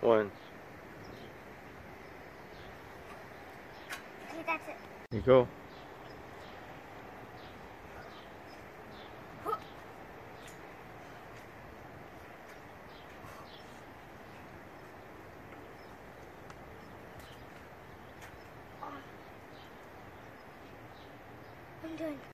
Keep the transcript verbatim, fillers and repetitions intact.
One. Okay, that's it. Here you go. I'm done.